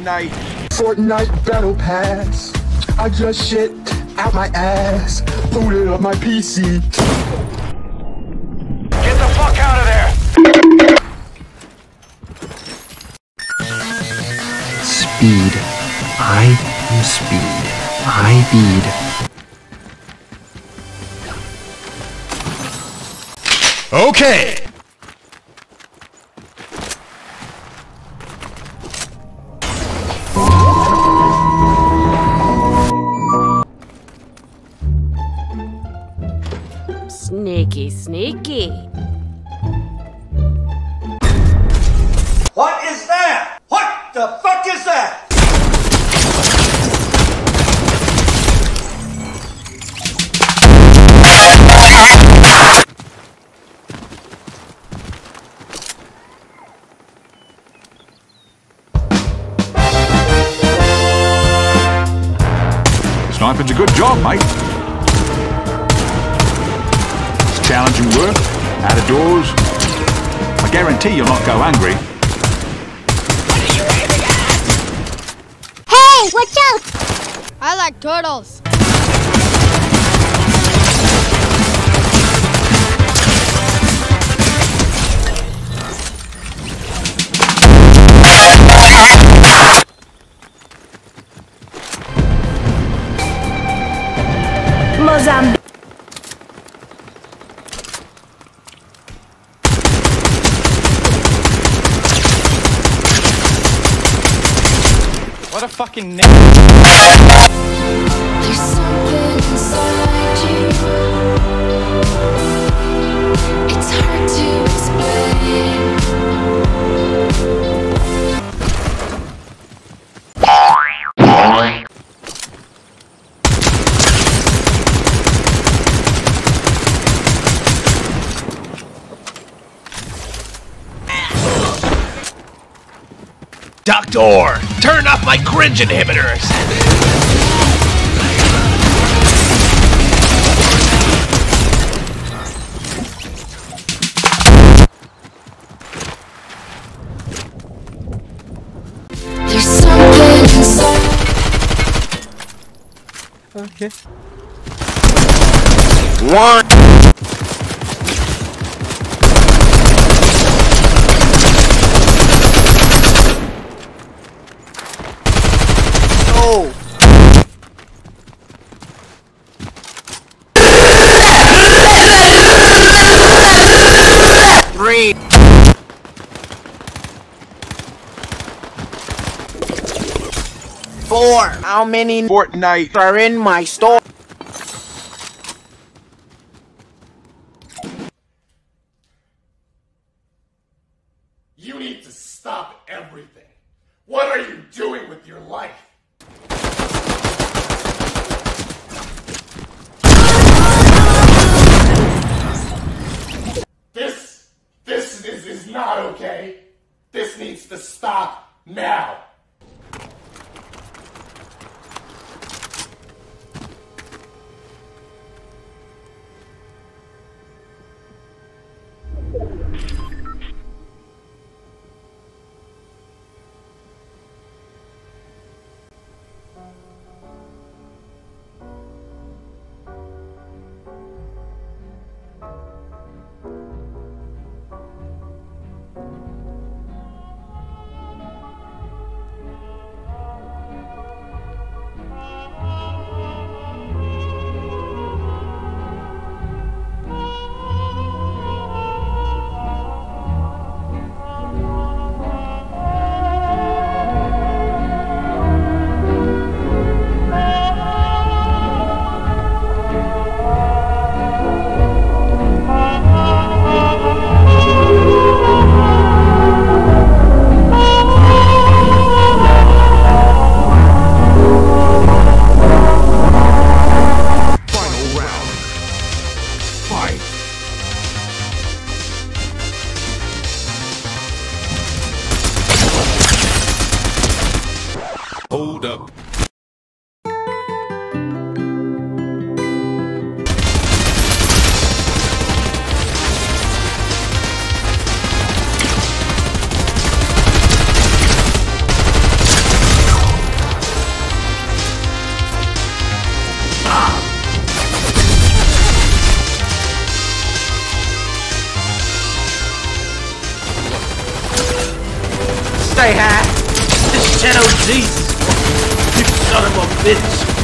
Fortnite. Fortnite Battle Pass. I just shit out my ass. Booted up my PC. Get the fuck out of there! Speed. I am speed. I bead. Okay! Sneaky, sneaky. What is that? What the fuck is that? Sniping's a good job, mate. It's challenging work, out of doors. I guarantee you'll not go hungry. Hey, watch out! I like turtles. Mozambique. What a fucking name. There's something inside you. It's hard to explain. Doctor, turn off my cringe inhibitors! There's something inside. Okay. One. Oh! Three. 4. How many Fortnite. are in my store? You need to stop everything. What are you doing with your life? This is not okay. This needs to stop now. stay high. This Shadow Jesus. You son of a bitch.